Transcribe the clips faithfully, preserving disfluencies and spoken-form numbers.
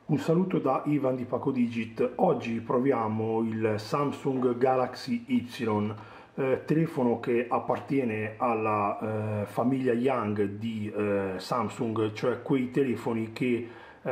Un saluto da Ivan di Pacodigit. Oggi proviamo il Samsung Galaxy Y, eh, telefono che appartiene alla eh, famiglia Young di eh, Samsung, cioè quei telefoni che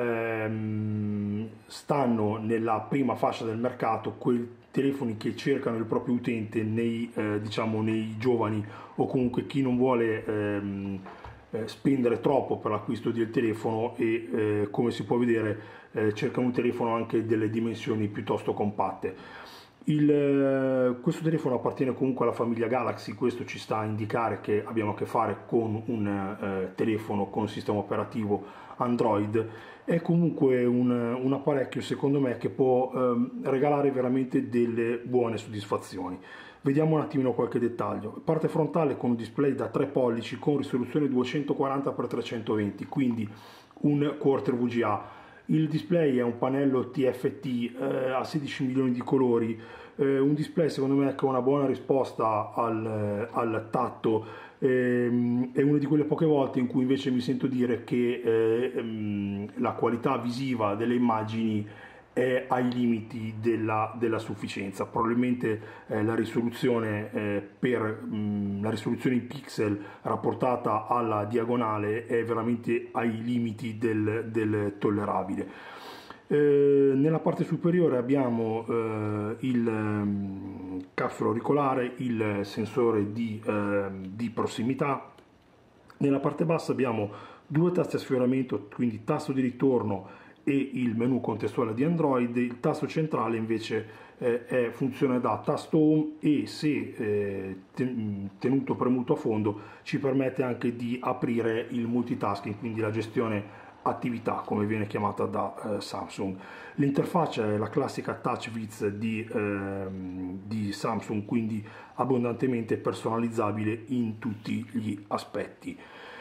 ehm, stanno nella prima fascia del mercato, quei telefoni che cercano il proprio utente nei, eh, diciamo, nei giovani o comunque chi non vuole ehm, eh, spendere troppo per l'acquisto del telefono e eh, come si può vedere eh, cerca un telefono anche delle dimensioni piuttosto compatte. Il, eh, questo telefono appartiene comunque alla famiglia Galaxy, questo ci sta a indicare che abbiamo a che fare con un eh, telefono con sistema operativo Android. È comunque un, un apparecchio secondo me che può eh, regalare veramente delle buone soddisfazioni. Vediamo un attimino qualche dettaglio. Parte frontale con un display da tre pollici con risoluzione duecentoquaranta per trecentoventi, quindi un quarter V G A. Il display è un pannello T F T eh, a sedici milioni di colori, eh, un display secondo me che ha una buona risposta al, al tatto, eh, è una di quelle poche volte in cui invece mi sento dire che eh, la qualità visiva delle immagini è ai limiti della, della sufficienza. Probabilmente eh, la risoluzione eh, per mh, la risoluzione in pixel rapportata alla diagonale è veramente ai limiti del, del tollerabile. Eh, nella parte superiore abbiamo eh, il um, capsula auricolare, il sensore di, eh, di prossimità. Nella parte bassa abbiamo due tasti a sfioramento, quindi tasto di ritorno e il menu contestuale di Android. Il tasto centrale invece eh, è, funziona da tasto home e se eh, tenuto premuto a fondo ci permette anche di aprire il multitasking, quindi la gestione attività come viene chiamata da eh, Samsung. L'interfaccia è la classica TouchWiz di, eh, di Samsung, quindi abbondantemente personalizzabile in tutti gli aspetti.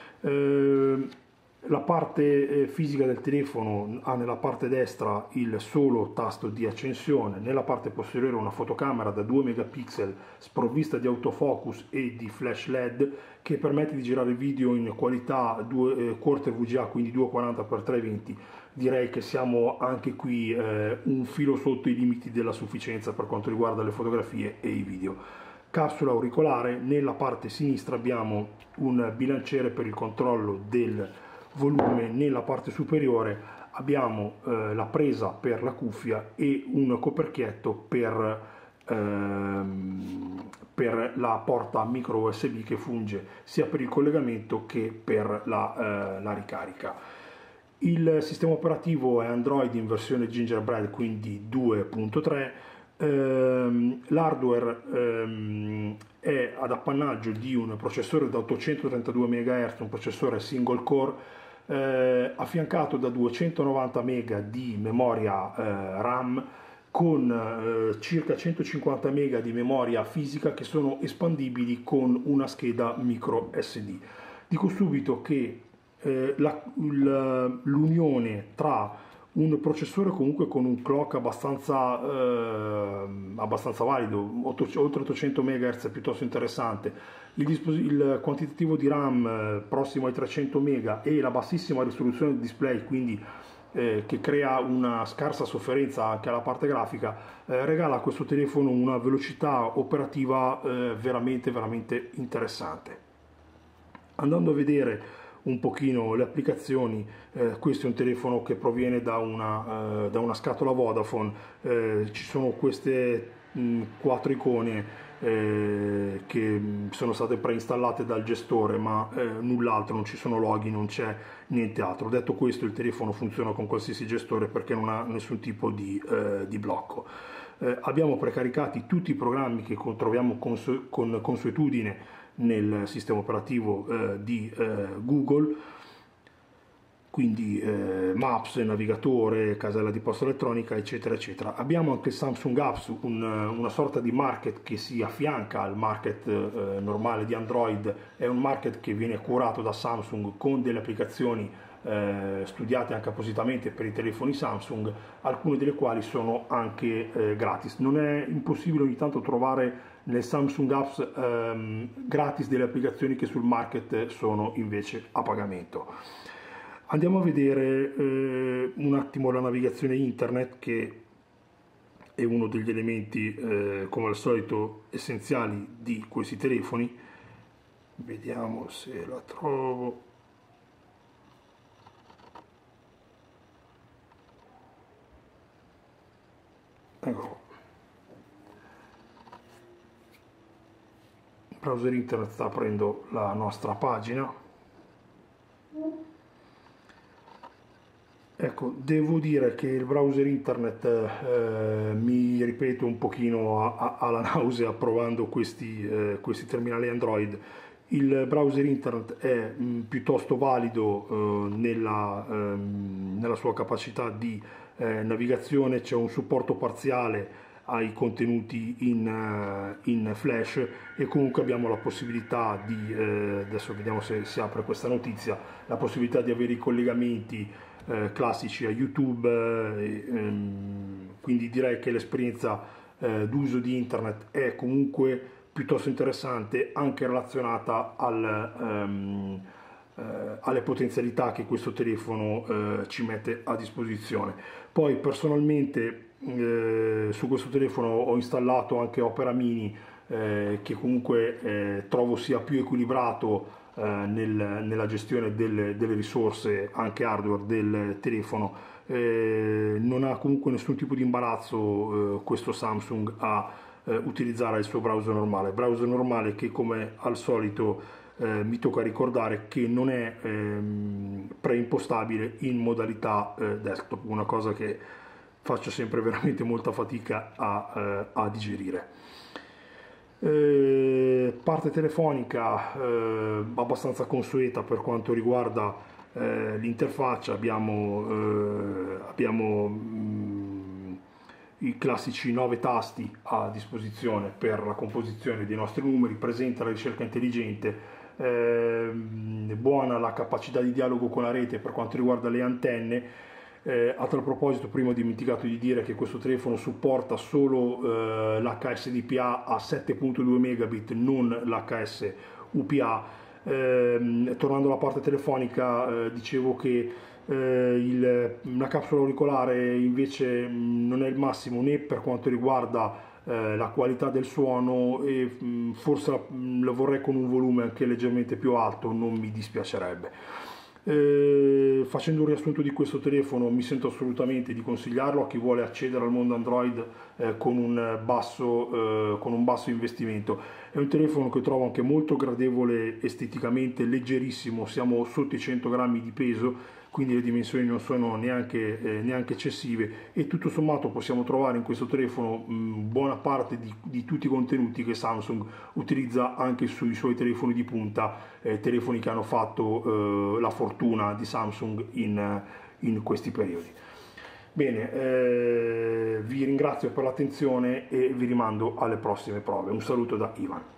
Eh, La parte fisica del telefono ha nella parte destra il solo tasto di accensione, nella parte posteriore una fotocamera da due megapixel sprovvista di autofocus e di flash L E D che permette di girare video in qualità due, eh, quarter V G A, quindi duecentoquaranta per trecentoventi. Direi che siamo anche qui eh, un filo sotto i limiti della sufficienza per quanto riguarda le fotografie e i video. Capsula auricolare, nella parte sinistra abbiamo un bilanciere per il controllo del volume, nella parte superiore abbiamo eh, la presa per la cuffia e un coperchietto per, ehm, per la porta micro U S B che funge sia per il collegamento che per la, eh, la ricarica. Il sistema operativo è Android in versione Gingerbread, quindi due punto tre. ehm, l'hardware ehm, è ad appannaggio di un processore da ottocentotrentadue megahertz, un processore single core Eh, affiancato da duecentonovanta mega di memoria eh, RAM con eh, circa centocinquanta mega di memoria fisica che sono espandibili con una scheda micro S D. Dico subito che eh, l'unione tra un processore comunque con un clock abbastanza, eh, abbastanza valido, oltre ottocento megahertz, piuttosto interessante, il, il quantitativo di RAM eh, prossimo ai trecento mega e la bassissima risoluzione del display, quindi eh, che crea una scarsa sofferenza anche alla parte grafica, eh, regala a questo telefono una velocità operativa eh, veramente veramente interessante. Andando a vedere un pochino le applicazioni, eh, questo è un telefono che proviene da una, eh, da una scatola Vodafone, eh, ci sono queste mh, quattro icone eh, che mh, sono state preinstallate dal gestore, ma eh, null'altro, non ci sono loghi, non c'è niente altro. Detto questo, il telefono funziona con qualsiasi gestore perché non ha nessun tipo di, eh, di blocco. Eh, abbiamo precaricati tutti i programmi che troviamo consu- con consuetudine nel sistema operativo eh, di eh, Google, quindi eh, Maps, navigatore, casella di posta elettronica, eccetera eccetera. Abbiamo anche Samsung Apps, un, una sorta di market che si affianca al market eh, normale di Android. È un market che viene curato da Samsung con delle applicazioni eh, studiate anche appositamente per i telefoni Samsung, alcune delle quali sono anche eh, gratis. Non è impossibile ogni tanto trovare nel Samsung Apps ehm, gratis delle applicazioni che sul market sono invece a pagamento. Andiamo a vedere eh, un attimo la navigazione internet, che è uno degli elementi eh, come al solito essenziali di questi telefoni. Vediamo se la trovo. Ecco. Il browser internet sta aprendo la nostra pagina. Ecco, devo dire che il browser internet eh, mi ripeto un pochino a, a, alla nausea provando questi, eh, questi terminali Android. Il browser internet è mh, piuttosto valido eh, nella, ehm, nella sua capacità di eh, navigazione, c'è un supporto parziale ai contenuti in, uh, in flash, e comunque abbiamo la possibilità di, eh, adesso vediamo se si apre questa notizia, la possibilità di avere i collegamenti eh, classici a YouTube, eh, ehm, quindi direi che l'esperienza eh, d'uso di internet è comunque piuttosto interessante, anche relazionata al, um, eh, alle potenzialità che questo telefono eh, ci mette a disposizione. Poi personalmente eh, su questo telefono ho installato anche Opera Mini, eh, che comunque eh, trovo sia più equilibrato eh, nel, nella gestione delle, delle risorse anche hardware del telefono. Eh, non ha comunque nessun tipo di imbarazzo eh, questo Samsung a eh, utilizzare il suo browser normale, browser normale che, come al solito, eh, mi tocca ricordare che non è ehm, preimpostabile in modalità eh, desktop, una cosa che faccio sempre veramente molta fatica a, eh, a digerire. Eh, parte telefonica eh, abbastanza consueta per quanto riguarda eh, l'interfaccia. Abbiamo, eh, abbiamo mh, i classici nove tasti a disposizione per la composizione dei nostri numeri, presente la ricerca intelligente, eh, buona la capacità di dialogo con la rete per quanto riguarda le antenne. Eh, a tal proposito, prima ho dimenticato di dire che questo telefono supporta solo eh, l'H S D P A a sette virgola due megabit, non l'H S U P A. Eh, tornando alla parte telefonica, eh, dicevo che eh, il, la capsula auricolare invece mh, non è il massimo né per quanto riguarda eh, la qualità del suono, e mh, forse la, mh, la vorrei con un volume anche leggermente più alto, non mi dispiacerebbe. Eh, facendo un riassunto di questo telefono, mi sento assolutamente di consigliarlo a chi vuole accedere al mondo Android eh, con, un basso, eh, con un basso investimento. È un telefono che trovo anche molto gradevole esteticamente, leggerissimo, siamo sotto i cento grammi di peso, quindi le dimensioni non sono neanche, eh, neanche eccessive, e tutto sommato possiamo trovare in questo telefono mh, buona parte di, di tutti i contenuti che Samsung utilizza anche sui suoi telefoni di punta, eh, telefoni che hanno fatto eh, la fortuna di Samsung in, in questi periodi. Bene, eh, vi ringrazio per l'attenzione e vi rimando alle prossime prove. Un saluto da Ivan.